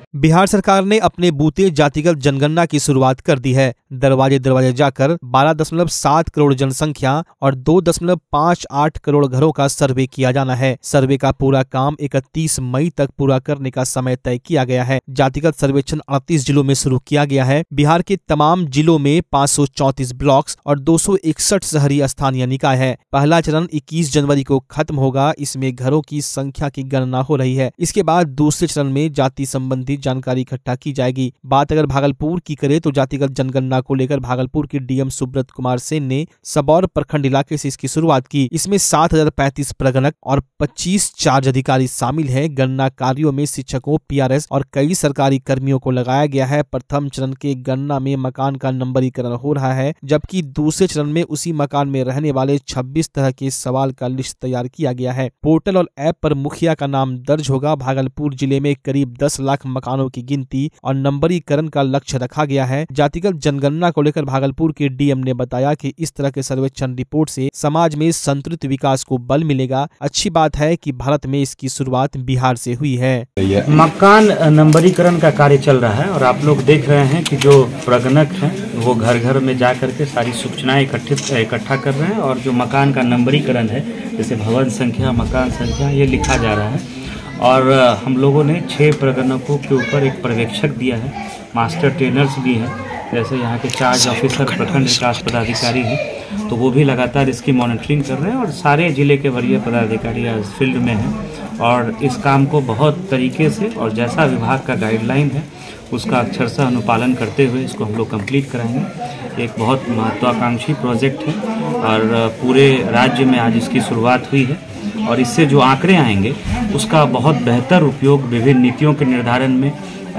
बिहार सरकार ने अपने बूते जातिगत जनगणना की शुरुआत कर दी है। दरवाजे दरवाजे जाकर 12.7 करोड़ जनसंख्या और 2.58 करोड़ घरों का सर्वे किया जाना है। सर्वे का पूरा काम 31 मई तक पूरा करने का समय तय किया गया है। जातिगत सर्वेक्षण 38 जिलों में शुरू किया गया है। बिहार के तमाम जिलों में 534 ब्लॉक्स और 261 शहरी स्थानीय निकाय है। पहला चरण 21 जनवरी को खत्म होगा। इसमें घरों की संख्या की गणना हो रही है। इसके बाद दूसरे चरण में जाति संबंधी जानकारी इकट्ठा की जाएगी। बात अगर भागलपुर की करें तो जातिगत जनगणना को लेकर भागलपुर के डीएम सुब्रत कुमार सेन ने सबौर प्रखंड इलाके से इसकी शुरुआत की। इसमें 7035 प्रगणक और 25 चार्ज अधिकारी शामिल हैं। गणना कार्यों में शिक्षकों, पीआरएस और कई सरकारी कर्मियों को लगाया गया है। प्रथम चरण के गणना में मकान का नंबरीकरण हो रहा है, जबकि दूसरे चरण में उसी मकान में रहने वाले 26 तरह के सवाल का लिस्ट तैयार किया गया है। पोर्टल और ऐप पर मुखिया का नाम दर्ज होगा। भागलपुर जिले में करीब 10 लाख मकानों की गिनती और नंबरीकरण का लक्ष्य रखा गया है। जातिगत जनगणना को लेकर भागलपुर के डीएम ने बताया कि इस तरह के सर्वेक्षण रिपोर्ट से समाज में संतुलित विकास को बल मिलेगा। अच्छी बात है कि भारत में इसकी शुरुआत बिहार से हुई है। मकान नंबरीकरण का कार्य चल रहा है और आप लोग देख रहे हैं कि जो प्रगणक हैं वो घर घर में जा करके सारी सूचनाएं इकट्ठा कर रहे हैं और जो मकान का नंबरीकरण है, जैसे भवन संख्या, मकान संख्या, ये लिखा जा रहा है। और हम लोगों ने 6 प्रगणकों के ऊपर एक पर्यवेक्षक दिया है, मास्टर ट्रेनर्स भी हैं, जैसे यहाँ के चार्ज ऑफिसर प्रखंड विकास पदाधिकारी हैं, तो वो भी लगातार इसकी मॉनिटरिंग कर रहे हैं और सारे जिले के वरीय पदाधिकारी आज फील्ड में हैं और इस काम को बहुत तरीके से और जैसा विभाग का गाइडलाइन है उसका अक्षरशः अनुपालन करते हुए इसको हम लोग कंप्लीट कराएंगे। एक बहुत महत्वाकांक्षी प्रोजेक्ट है और पूरे राज्य में आज इसकी शुरुआत हुई है और इससे जो आंकड़े आएंगे उसका बहुत बेहतर उपयोग विभिन्न नीतियों के निर्धारण में,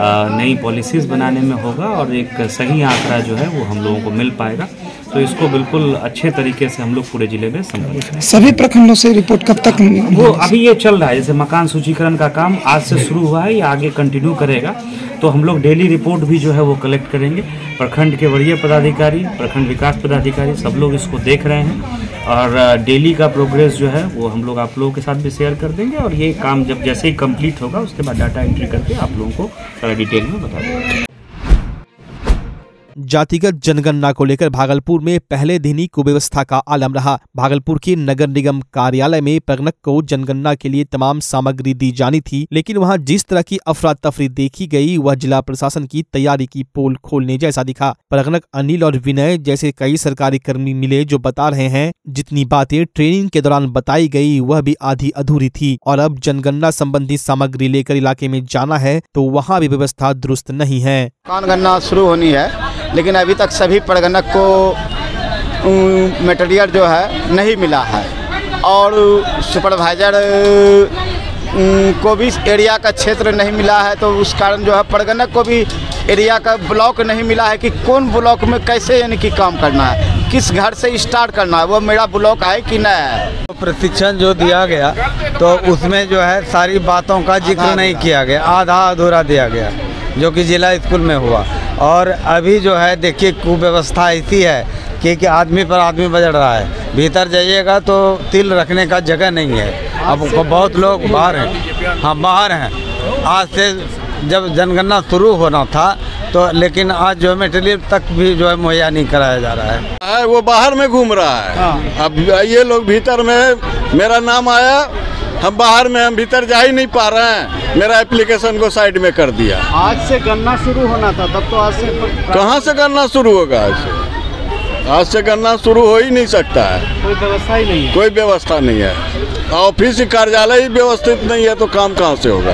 नई पॉलिसीज़ बनाने में होगा और एक सही आंकड़ा जो है वो हम लोगों को मिल पाएगा। तो इसको बिल्कुल अच्छे तरीके से हम लोग पूरे जिले में संपन्न करें। सभी प्रखंडों से रिपोर्ट कब तक? वो अभी ये चल रहा है, जैसे मकान सूचीकरण का काम आज से शुरू हुआ है, ये आगे कंटिन्यू करेगा। तो हम लोग डेली रिपोर्ट भी जो है वो कलेक्ट करेंगे। प्रखंड के वरीय पदाधिकारी, प्रखंड विकास पदाधिकारी सब लोग इसको देख रहे हैं और डेली का प्रोग्रेस जो है वो हम लोग आप लोगों के साथ भी शेयर कर देंगे और ये काम जब जैसे ही कंप्लीट होगा उसके बाद डाटा एंट्री करके आप लोगों को डिटेल में बता देंगे। जातिगत जनगणना को लेकर भागलपुर में पहले दिन ही कुव्यवस्था का आलम रहा। भागलपुर के नगर निगम कार्यालय में प्रगणक को जनगणना के लिए तमाम सामग्री दी जानी थी, लेकिन वहां जिस तरह की अफरा तफरी देखी गई वह जिला प्रशासन की तैयारी की पोल खोलने जैसा दिखा। प्रगणक अनिल और विनय जैसे कई सरकारी कर्मी मिले जो बता रहे हैं जितनी बातें ट्रेनिंग के दौरान बताई गई वह भी आधी अधूरी थी और अब जनगणना संबंधी सामग्री लेकर इलाके में जाना है तो वहाँ भी व्यवस्था दुरुस्त नहीं है। जनगणना शुरू होनी है लेकिन अभी तक सभी प्रगणक को मटेरियल जो है नहीं मिला है और सुपरवाइजर को भी एरिया का क्षेत्र नहीं मिला है, तो उस कारण जो है प्रगणक को भी एरिया का ब्लॉक नहीं मिला है कि कौन ब्लॉक में कैसे यानी कि काम करना है, किस घर से स्टार्ट करना है, वो मेरा ब्लॉक है कि नहीं है। तो प्रशिक्षण जो दिया गया तो उसमें जो है सारी बातों का जिक्र नहीं किया गया, आधा अधूरा दिया गया जो कि जिला स्कूल में हुआ। और अभी जो है देखिए कुव्यवस्था ऐसी है कि आदमी पर आदमी बजड़ रहा है। भीतर जाइएगा तो तिल रखने का जगह नहीं है। अब बहुत लोग बाहर हैं, हाँ बाहर हैं। आज से जब जनगणना शुरू होना था तो लेकिन आज जो मटेरियल तक भी जो है मुहैया नहीं कराया जा रहा है। वो बाहर में घूम रहा है। अब ये लोग भीतर में, मेरा नाम आया, हम बाहर में, हम भीतर जा ही नहीं पा रहे हैं। मेरा एप्लीकेशन को साइड में कर दिया। आज से गणना शुरू होना था, तब तो आज से कहाँ से गणना शुरू होगा? आज से गणना शुरू हो ही नहीं सकता है। कोई व्यवस्था ही नहीं है। कोई व्यवस्था नहीं है। ऑफिस कार्यालय ही व्यवस्थित नहीं है तो काम कहाँ से होगा?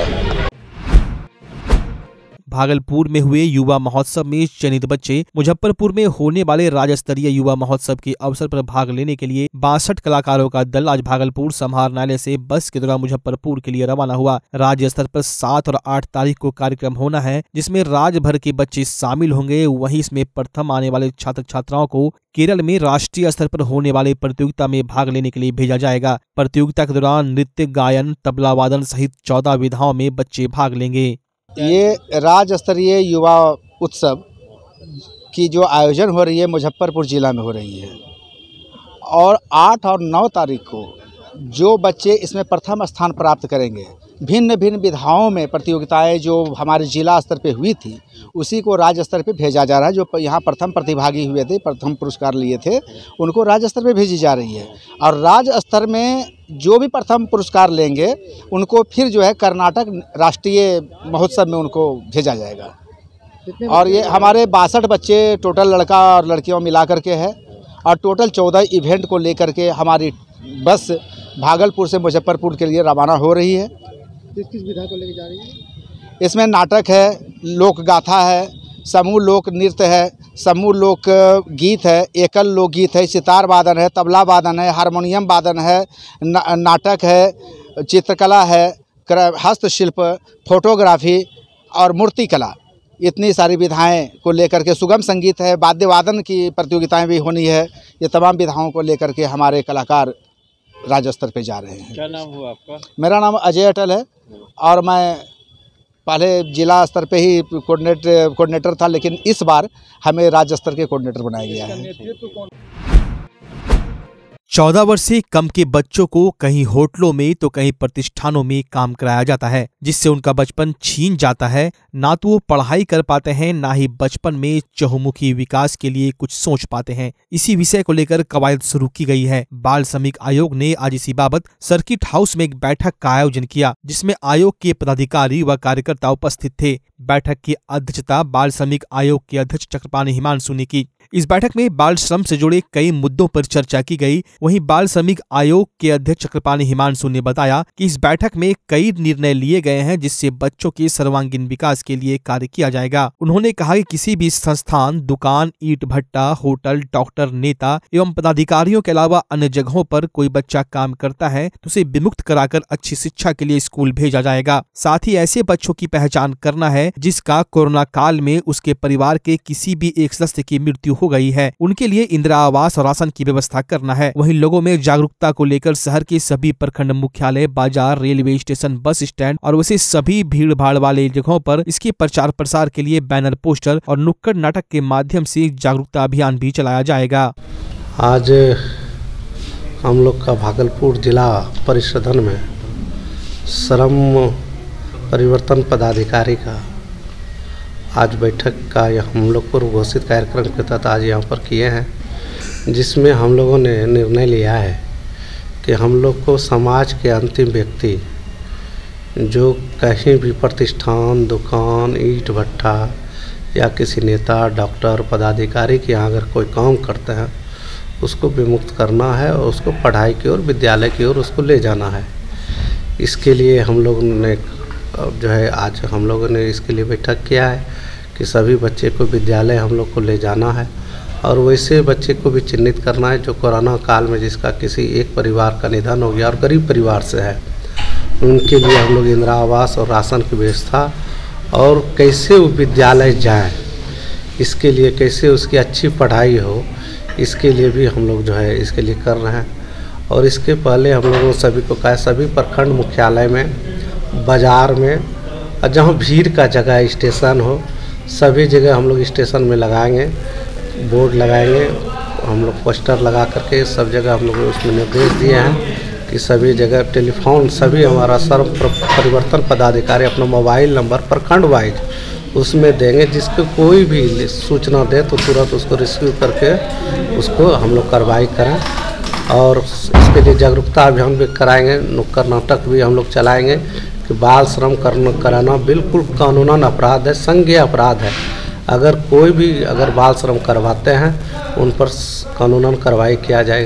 भागलपुर में हुए युवा महोत्सव में चयनित बच्चे मुजफ्फरपुर में होने वाले राज्य स्तरीय युवा महोत्सव के अवसर पर भाग लेने के लिए 62 कलाकारों का दल आज भागलपुर समाहरणालय से बस के द्वारा मुजफ्फरपुर के लिए रवाना हुआ। राज्य स्तर पर 7 और 8 तारीख को कार्यक्रम होना है जिसमें राज्य भर के बच्चे शामिल होंगे। वहीं इसमें प्रथम आने वाले छात्र छात्राओं को केरल में राष्ट्रीय स्तर पर होने वाले प्रतियोगिता में भाग लेने के लिए भेजा जाएगा। प्रतियोगिता के दौरान नृत्य, गायन, तबला वादन सहित 14 विधाओं में बच्चे भाग लेंगे। ये राज्य स्तरीय युवा उत्सव की जो आयोजन हो रही है मुजफ्फरपुर जिला में हो रही है और 8 और 9 तारीख को जो बच्चे इसमें प्रथम स्थान प्राप्त करेंगे भिन्न भिन्न विधाओं में प्रतियोगिताएं जो हमारे जिला स्तर पे हुई थी उसी को राज्य स्तर पे भेजा जा रहा है। जो यहाँ प्रथम प्रतिभागी हुए थे, प्रथम पुरस्कार लिए थे, उनको राज्य स्तर पे भेजी जा रही है। और राज्य स्तर में जो भी प्रथम पुरस्कार लेंगे उनको फिर जो है कर्नाटक राष्ट्रीय महोत्सव में उनको भेजा जाएगा। और ये हमारे 62 बच्चे टोटल लड़का और लड़कियों मिला करके है और टोटल 14 इवेंट को लेकर के हमारी बस भागलपुर से मुजफ्फरपुर के लिए रवाना हो रही है। किस विधा को लेकर जा रही है? इसमें नाटक है, लोक गाथा है, समूह लोक नृत्य है, समूह लोक गीत है, एकल लोकगीत है, सितार वादन है, तबला वादन है, हारमोनियम वादन है, नाटक है, चित्रकला है, हस्तशिल्प, फोटोग्राफी और मूर्ति कला, इतनी सारी विधाएं को लेकर के सुगम संगीत है, वाद्य वादन की प्रतियोगिताएं भी होनी है। ये तमाम विधाओं को लेकर के हमारे कलाकार राज्य स्तर पे जा रहे हैं। क्या नाम हुआ आपका? मेरा नाम अजय अटल है और मैं पहले जिला स्तर पे ही कोऑर्डिनेटर था, लेकिन इस बार हमें राज्य स्तर के कोऑर्डिनेटर बनाया गया है। 14 वर्ष से कम के बच्चों को कहीं होटलों में तो कहीं प्रतिष्ठानों में काम कराया जाता है, जिससे उनका बचपन छीन जाता है। ना तो वो पढ़ाई कर पाते हैं, ना ही बचपन में चहुमुखी विकास के लिए कुछ सोच पाते हैं। इसी विषय को लेकर कवायद शुरू की गई है। बाल श्रमिक आयोग ने आज इसी बाबत सर्किट हाउस में एक बैठक का आयोजन किया, जिसमें आयोग के पदाधिकारी व कार्यकर्ता उपस्थित थे। बैठक की अध्यक्षता बाल श्रमिक आयोग के अध्यक्ष चक्रपाणी हिमांशु ने की। इस बैठक में बाल श्रम से जुड़े कई मुद्दों पर चर्चा की गई। वहीं बाल श्रमिक आयोग के अध्यक्ष चक्रपाणी हिमांशु ने बताया कि इस बैठक में कई निर्णय लिए गए हैं, जिससे बच्चों के सर्वांगीण विकास के लिए कार्य किया जाएगा। उन्होंने कहा कि किसी भी संस्थान, दुकान, ईंट भट्टा, होटल, डॉक्टर, नेता एवं पदाधिकारियों के अलावा अन्य जगहों पर कोई बच्चा काम करता है तो उसे विमुक्त कराकर अच्छी शिक्षा के लिए स्कूल भेजा जाएगा। साथ ही ऐसे बच्चों की पहचान करना है जिसका कोरोना काल में उसके परिवार के किसी भी एक सदस्य की मृत्यु हो गई है। उनके लिए इंदिरा आवास और राशन की व्यवस्था करना है। वहीं लोगों में जागरूकता को लेकर शहर के सभी प्रखंड मुख्यालय, बाजार, रेलवे स्टेशन, बस स्टैंड और वैसे सभी भीड़ भाड़ वाले जगहों पर इसके प्रचार प्रसार के लिए बैनर, पोस्टर और नुक्कड़ नाटक के माध्यम से जागरूकता अभियान भी चलाया जाएगा। आज हम लोग का भागलपुर जिला परिषदन में श्रम परिवर्तन पदाधिकारी का आज बैठक का हम लोग पूर्व घोषित कार्यक्रम के तहत आज यहाँ पर किए हैं, जिसमें हम लोगों ने निर्णय लिया है कि हम लोग को समाज के अंतिम व्यक्ति जो कहीं भी प्रतिष्ठान, दुकान, ईंट भट्टा या किसी नेता, डॉक्टर, पदाधिकारी के यहाँ अगर कोई काम करते हैं उसको विमुक्त करना है और उसको पढ़ाई की ओर, विद्यालय की ओर उसको ले जाना है। इसके लिए हम लोग ने जो है आज हम लोगों ने इसके लिए बैठक किया है कि सभी बच्चे को विद्यालय हम लोग को ले जाना है और वैसे बच्चे को भी चिन्हित करना है जो कोरोना काल में जिसका किसी एक परिवार का निधन हो गया और गरीब परिवार से है। उनके लिए हम लोग इंदिरा आवास और राशन की व्यवस्था और कैसे वो विद्यालय जाएं, इसके लिए कैसे उसकी अच्छी पढ़ाई हो, इसके लिए भी हम लोग जो है इसके लिए कर रहे हैं। और इसके पहले हम लोगों सभी को कहा सभी प्रखंड मुख्यालय में, बाज़ार में और जहाँ भीड़ का जगह स्टेशन हो, सभी जगह हम लोग स्टेशन में लगाएंगे, बोर्ड लगाएंगे, हम लोग पोस्टर लगा करके सब जगह हम लोग उसमें निर्देश दिए हैं कि सभी जगह टेलीफोन, सभी हमारा श्रम परिवर्तन पदाधिकारी अपना मोबाइल नंबर प्रखंड वाइज उसमें देंगे, जिसको कोई भी सूचना दे तो तुरंत उसको रिसीव करके उसको हम लोग कार्रवाई करें। और इसके लिए जागरूकता अभियान भी कराएंगे, नुक्कड़ नाटक भी हम लोग चलाएंगे कि बाल श्रम कराना बिल्कुल कानूनन अपराध है, संज्ञेय अपराध है। अगर कोई भी अगर बाल श्रम करवाते हैं उन पर कानूनन कार्रवाई किया जाएगा।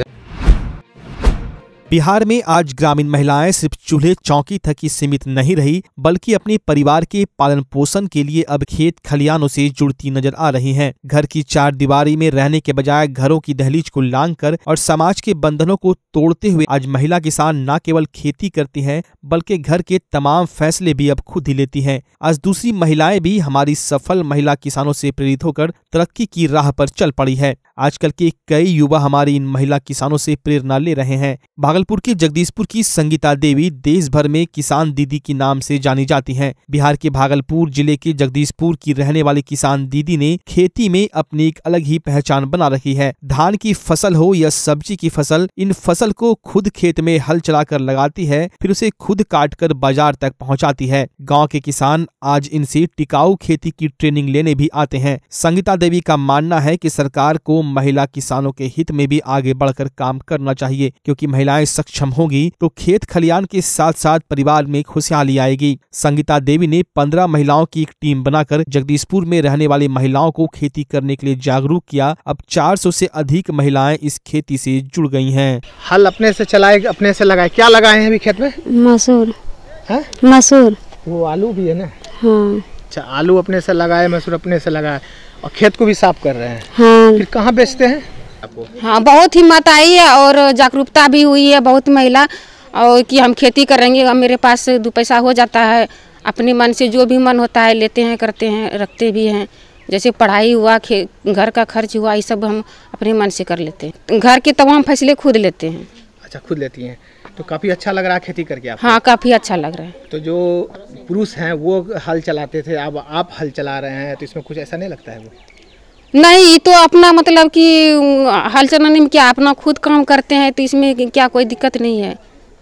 बिहार में आज ग्रामीण महिलाएं सिर्फ चूल्हे चौकी तक ही सीमित नहीं रही, बल्कि अपने परिवार के पालन पोषण के लिए अब खेत खलियानों से जुड़ती नजर आ रही हैं। घर की चार दीवारी में रहने के बजाय घरों की दहलीज को लांघकर और समाज के बंधनों को तोड़ते हुए आज महिला किसान न केवल खेती करती हैं, बल्कि घर के तमाम फैसले भी अब खुद ही लेती हैं। आज दूसरी महिलाएं भी हमारी सफल महिला किसानों से प्रेरित होकर तरक्की की राह पर चल पड़ी है। आजकल के कई युवा हमारी इन महिला किसानों से प्रेरणा ले रहे हैं। भागलपुर के जगदीशपुर की संगीता देवी देश भर में किसान दीदी के नाम से जानी जाती हैं। बिहार के भागलपुर जिले के जगदीशपुर की रहने वाली किसान दीदी ने खेती में अपनी एक अलग ही पहचान बना रखी है। धान की फसल हो या सब्जी की फसल, इन फसल को खुद खेत में हल चलाकर लगाती है, फिर उसे खुद काटकर बाजार तक पहुंचाती है। गांव के किसान आज इनसे टिकाऊ खेती की ट्रेनिंग लेने भी आते हैं। संगीता देवी का मानना है कि सरकार को महिला किसानों के हित में भी आगे बढ़कर काम करना चाहिए, क्योंकि महिलाएं सक्षम होंगी तो खेत खलियान के साथ साथ परिवार में खुशहाली आएगी। संगीता देवी ने 15 महिलाओं की एक टीम बनाकर जगदीशपुर में रहने वाली महिलाओं को खेती करने के लिए जागरूक किया। अब 400 से अधिक महिलाएं इस खेती से जुड़ गई हैं। हल अपने से चलाए, अपने से लगाए। क्या लगाए हैं अभी खेत में? मसूर। है? मसूर। वो आलू भी है ना? हाँ। अच्छा, आलू अपने से लगाए, मसूर अपने से लगाए और खेत को भी साफ कर रहे हैं। हाँ। फिर कहाँ बेचते हैं आपको? हाँ, बहुत हिम्मत आई है और जागरूकता भी हुई है बहुत महिला, और कि हम खेती करेंगे, अब मेरे पास 2 पैसा हो जाता है। अपने मन से जो भी मन होता है लेते हैं, करते हैं, रखते भी हैं। जैसे पढ़ाई हुआ, घर का खर्च हुआ, ये सब हम अपने मन से कर लेते हैं। घर के तमाम फैसले खुद लेते हैं। अच्छा, खुद लेती हैं तो काफ़ी अच्छा लग रहा है खेती करके आपको? हाँ, काफ़ी अच्छा लग रहा है। तो जो पुरुष हैं वो हल चलाते थे, अब आप हल चला रहे हैं, तो इसमें कुछ ऐसा नहीं लगता है? वो नहीं, तो अपना मतलब कि हल चलाने में क्या, अपना खुद काम करते हैं तो इसमें क्या कोई दिक्कत नहीं है।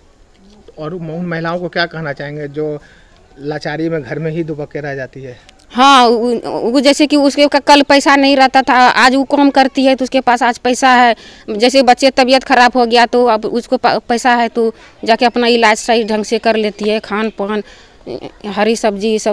और उन महिलाओं को क्या कहना चाहेंगे जो लाचारी में घर में ही दुबके रह जाती है? हाँ, वो जैसे कि उसके कल पैसा नहीं रहता था, आज वो काम करती है तो उसके पास आज पैसा है। जैसे बच्चे तबीयत खराब हो गया तो अब उसको पैसा है तो जाके अपना इलाज सही ढंग से कर लेती है। खान पान, हरी सब्जी सब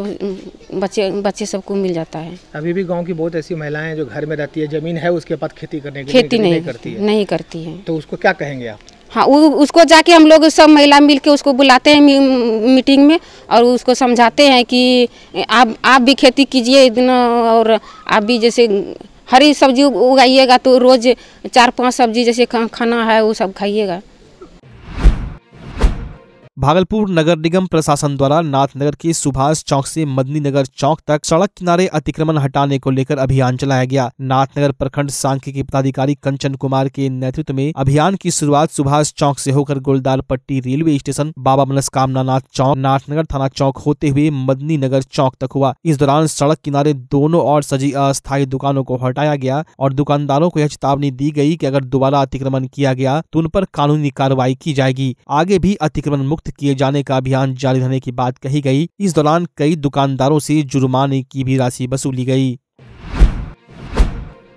बच्चे सबको मिल जाता है। अभी भी गांव की बहुत ऐसी महिलाएं जो घर में रहती है, जमीन है उसके पास खेती करने के खेती नहीं करती है। नहीं करती है तो उसको क्या कहेंगे आप? हाँ, उसको जाके हम लोग सब महिला मिल के उसको बुलाते हैं मीटिंग में और उसको समझाते हैं कि आप भी खेती कीजिए और आप भी जैसे हरी सब्जी उगाइएगा तो रोज़ 4-5 सब्जी जैसे खाना है वो सब खाइएगा। भागलपुर नगर निगम प्रशासन द्वारा नाथनगर के सुभाष चौक से मदनी नगर चौक तक सड़क किनारे अतिक्रमण हटाने को लेकर अभियान चलाया गया। नाथनगर प्रखंड सांख्यिकी पदाधिकारी कंचन कुमार के नेतृत्व में अभियान की शुरुआत सुभाष चौक से होकर गोलदार पट्टी रेलवे स्टेशन, बाबा मनस्कामना नाथ चौक, नाथनगर थाना चौक होते हुए मदनी नगर चौक तक हुआ। इस दौरान सड़क किनारे दोनों ओर सजी अस्थायी दुकानों को हटाया गया और दुकानदारों को यह चेतावनी दी गई कि अगर दोबारा अतिक्रमण किया गया तो उन पर कानूनी कार्रवाई की जाएगी। आगे भी अतिक्रमण मुक्त किए जाने का अभियान जारी रहने की बात कही गई। इस दौरान कई दुकानदारों से जुर्माने की भी राशि वसूली गई।